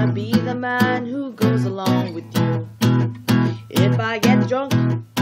wanna be the man who goes along with you. If I get drunk,